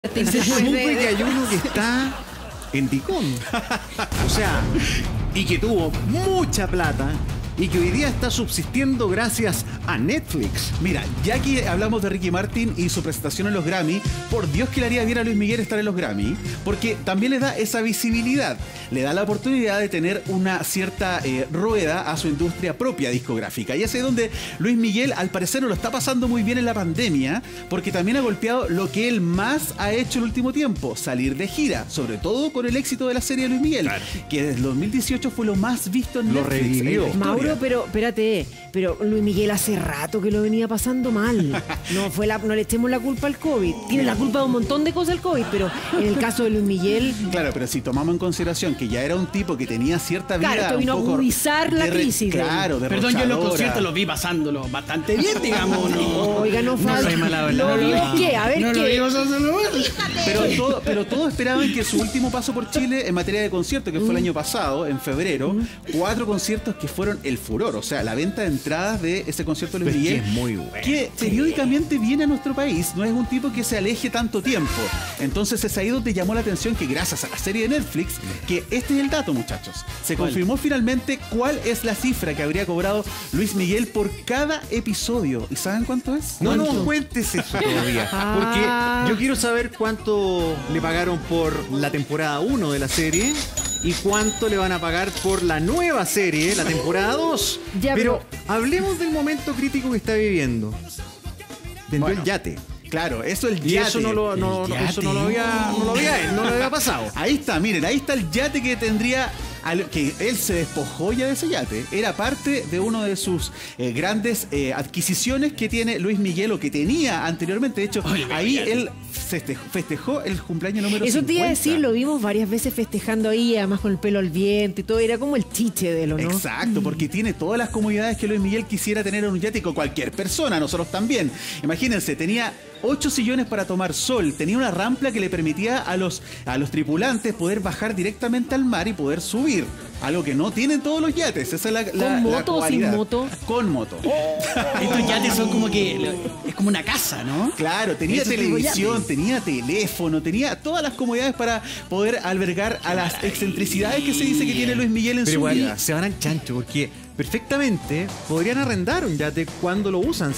Ese es supe que hay uno que está en Ticón. O sea, y que tuvo mucha plata y que hoy día está subsistiendo gracias a Netflix. Mira, ya que hablamos de Ricky Martin y su presentación en los Grammy, por Dios que le haría bien a Luis Miguel estar en los Grammy, porque también le da esa visibilidad, le da la oportunidad de tener una cierta rueda a su industria propia discográfica. Y es ahí donde Luis Miguel al parecer no lo está pasando muy bien en la pandemia, porque también ha golpeado lo que él más ha hecho el último tiempo, salir de gira, sobre todo con el éxito de la serie de Luis Miguel, claro, que desde el 2018 fue lo más visto en lo Netflix. Revivió. Mauro, pero espérate, pero Luis Miguel hace rato que lo venía pasando mal. No le echemos la culpa al COVID. Tiene la culpa de un montón de cosas el COVID, pero en el caso de Luis Miguel... Claro, pero si tomamos en consideración que ya era un tipo que tenía cierta vida... Claro, esto vino a agudizar la crisis. Claro, perdón, yo en los conciertos los vi pasándolo bastante bien, digamos. Oiga, no falta. ¿Lo vimos qué? A ver no qué. Lo vimos hacerlo mal. Pero todos esperaban que su último paso por Chile en materia de conciertos, que fue el año pasado, en febrero, 4 conciertos que fueron el furor. O sea, la venta de entradas de ese concierto de Luis Miguel, es muy bueno, que periódicamente viene a nuestro país, no es un tipo que se aleje tanto tiempo. Entonces es ahí donde llamó la atención que gracias a la serie de Netflix, que este es el dato, muchachos, se confirmó finalmente cuál es la cifra que habría cobrado Luis Miguel por cada episodio. ¿Y saben cuánto es? No cuentes eso todavía, porque yo quiero saber cuánto le pagaron por la temporada 1 de la serie y cuánto le van a pagar por la nueva serie, la temporada 2. Pero hablemos del momento crítico que está viviendo. Vendió el yate. Claro, eso el yate. Y eso no lo había pasado. Ahí está, miren, ahí está el yate que tendría... que él se despojó ya de ese yate. Era parte de uno de sus grandes adquisiciones que tiene Luis Miguel, o que tenía anteriormente. De hecho, ahí él festejó el cumpleaños número 50. Eso te iba a decir, lo vimos varias veces festejando ahí, además con el pelo al viento y todo. Era como el chiche de él, ¿no? Exacto, porque tiene todas las comodidades que Luis Miguel quisiera tener en un yate, con cualquier persona, nosotros también. Imagínense, tenía 8 sillones para tomar sol, tenía una rampa que le permitía a los tripulantes poder bajar directamente al mar y poder subir, algo que no tienen todos los yates. Esa es ¿Con moto o sin moto? Con moto. Estos yates son como que es como una casa, ¿no? Claro, tenía televisión, tenía teléfono, tenía todas las comodidades para poder albergar a las excentricidades que se dice que tiene Luis Miguel en su vida. Se van al chancho, porque perfectamente podrían arrendar un yate cuando lo usan.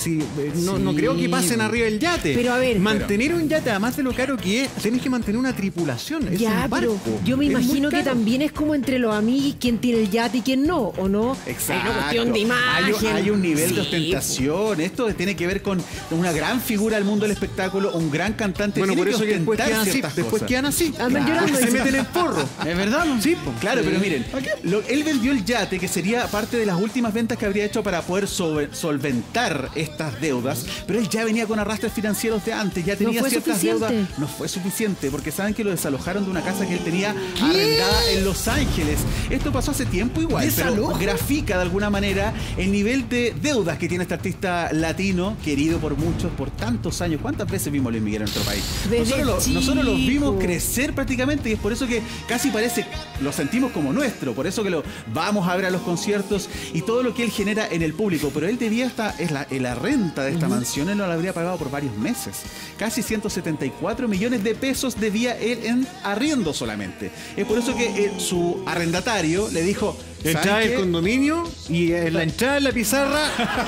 No creo que pasen arriba del yate. Pero a ver, mantener un yate, además de lo caro que es, tienes que mantener una tripulación. Es un barco. Pero yo me imagino que también es como entre los amigos quién tiene el yate y quién no, ¿o no? Exacto. Hay una cuestión de imagen. Hay un nivel de ostentación. Esto tiene que ver con una gran figura del mundo del espectáculo, un gran cantante. Bueno, por eso que después quedan así. Llorando, se meten en porro. ¿Es verdad? Sí, claro, pero miren, él vendió el yate, que sería parte de las últimas ventas que habría hecho para poder solventar estas deudas, pero él ya venía con arrastres financieros de antes, ya tenía ciertas deudas. No fue suficiente, porque saben que lo desalojaron de una casa que él tenía arrendada en Los Ángeles. Esto pasó hace tiempo igual, pero grafica de alguna manera el nivel de deudas que tiene este artista latino, querido por muchos, por tantos años. ¿Cuántas veces vimos a Luis Miguel en nuestro país? Nosotros los vimos crecer prácticamente, y es por eso que casi parece, lo sentimos como nuestro, por eso que lo vamos a ver a los conciertos y todo lo que él genera en el público. Pero él debía la renta de esta mansión, él no la habría pagado por varios meses. Casi 174 millones de pesos debía él en arriendo solamente. Es por eso que su arrendatario le dijo: entrada del condominio y en la entrada de la pizarra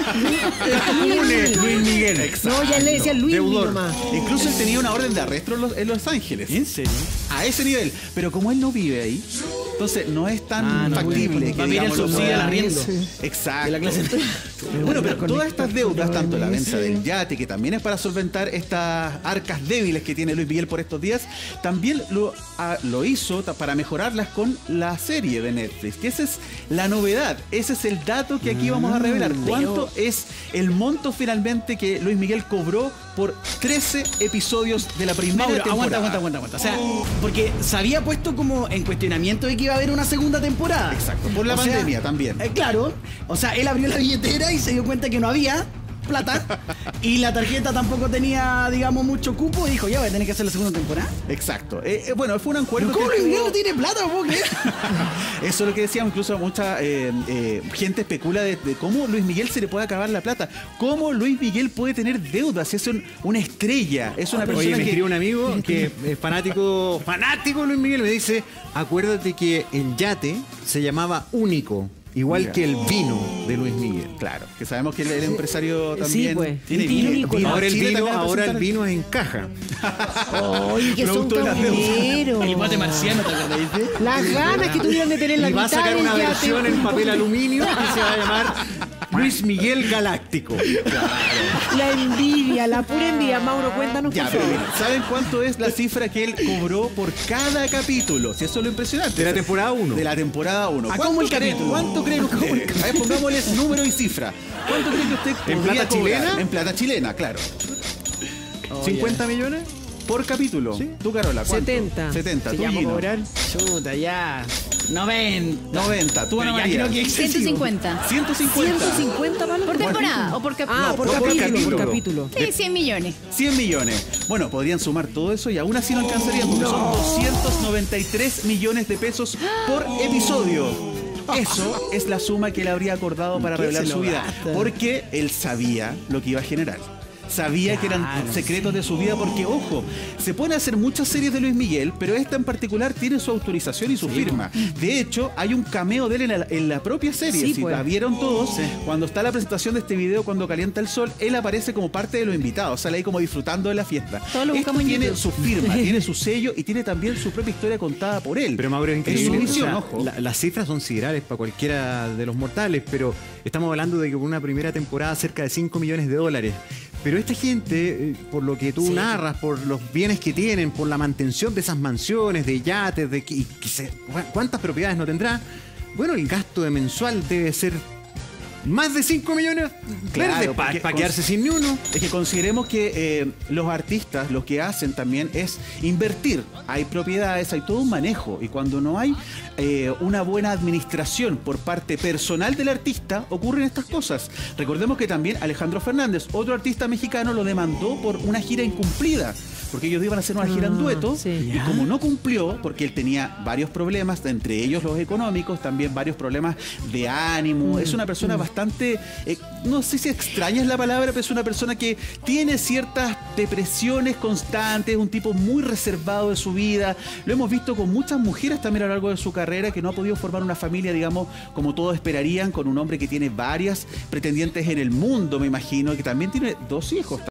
Luis Miguel. Exacto. No, ya le decía Luis nomás. Incluso él tenía una orden de arresto en Los Ángeles. ¿En serio? A ese nivel. Pero como él no vive ahí, entonces no es tan factible. Va a venir el subsidio al arriendo. Exacto. Bueno, pero todas estas deudas, tanto la venta del yate, que también es para solventar estas arcas débiles que tiene Luis Miguel por estos días, también lo hizo para mejorarlas con la serie de Netflix, que esa es la novedad. Ese es el dato que aquí vamos a revelar. ¿Cuánto es el monto finalmente que Luis Miguel cobró por 13 episodios de la primera temporada? Aguanta. O sea, porque se había puesto como en cuestionamiento de que iba a haber una segunda temporada. Exacto, por la pandemia también. Claro, o sea, él abrió la billetera y se dio cuenta que no había. plata y la tarjeta tampoco tenía, digamos, mucho cupo y dijo, ya voy a tener que hacer la segunda temporada. Exacto. Bueno, fue un acuerdo. ¿Cómo Luis Miguel no tiene plata, ¿no puedo creer? Eso es lo que decíamos, incluso mucha gente especula de cómo Luis Miguel se le puede acabar la plata. ¿Cómo Luis Miguel puede tener deudas? Es una estrella, es una persona. Oye, me escribió un amigo que es fanático de Luis Miguel, me dice, acuérdate que el yate se llamaba Único. Igual que el vino de Luis Miguel. Claro, que sabemos que el empresario también pues. tiene vino. Ahora el vino es en caja. Oye, que son cabreros. El mate marciano, ¿te acordás? Las ganas que tuvieron de tener la Y va a mitad sacar del una yate. versión en papel aluminio que se va a llamar Luis Miguel Galáctico. La envidia, la pura envidia. Mauro, cuéntanos Ya, por pero favor. mira, ¿saben cuánto es la cifra que él cobró por cada capítulo? Si eso es lo impresionante. De la temporada 1. De la temporada 1. ¿A cómo el capítulo? ¿Cuánto creen ustedes? A ver, pongámosle número y cifra. ¿Cuánto creen que usted ¿En podría plata cobrar? chilena? En plata chilena, claro. ¿50 millones? Por capítulo. Sí. ¿Tú, Carola? ¿Cuánto? 70. 70. Se ¿Tú, llama Gino? cobrar. Chuta, ya. 90. 90. ¿Tú, Ana Pero ya María? creo que excesivo. 150. 150. 150 palos. ¿Por temporada o por capítulo? Ah, por No, por capítulo, por capítulo. capítulo. Sí, 100 millones. 100 millones. Bueno, podrían sumar todo eso y aún así no alcanzarían porque son 293 millones de pesos por episodio. Eso es la suma que él habría acordado para ¿Qué revelar se su lo vida. gasta? Porque él sabía lo que iba a generar. Sabía que eran secretos de su vida porque, ojo, se pueden hacer muchas series de Luis Miguel, pero esta en particular tiene su autorización y su firma. De hecho, hay un cameo de él en la propia serie. Sí, si pues. la vieron todos, cuando está la presentación de este video, cuando calienta el sol, él aparece como parte de los invitados, sale ahí como disfrutando de la fiesta. Todo lo Esto buscamos en tiene YouTube. su firma, tiene su sello y tiene también su propia historia contada por él. Pero Mauro, es Es increíble. su visión, O sea, ojo. las cifras son siderales para cualquiera de los mortales, pero estamos hablando de que por una primera temporada cerca de 5 millones de dólares. Pero esta gente, por lo que tú narras, por los bienes que tienen, por la mantención de esas mansiones, de yates, ¿cuántas propiedades no tendrá? Bueno, el gasto de mensual debe ser más de 5 millones Claro, para porque quedarse sin ni uno. Es que consideremos que los artistas lo que hacen también es invertir. Hay propiedades, hay todo un manejo. Y cuando no hay una buena administración por parte personal del artista, ocurren estas cosas. Recordemos que también Alejandro Fernández, otro artista mexicano, lo demandó por una gira incumplida. Porque ellos iban a hacer una gira en dueto. sí. Y como no cumplió, porque él tenía varios problemas, entre ellos los económicos, también varios problemas de ánimo. Es una persona bastante, no sé si extraña es la palabra, pero es una persona que tiene ciertas depresiones constantes, un tipo muy reservado de su vida. Lo hemos visto con muchas mujeres también a lo largo de su carrera, que no ha podido formar una familia, digamos, como todos esperarían, con un hombre que tiene varias pretendientes en el mundo, me imagino, que también tiene 2 hijos.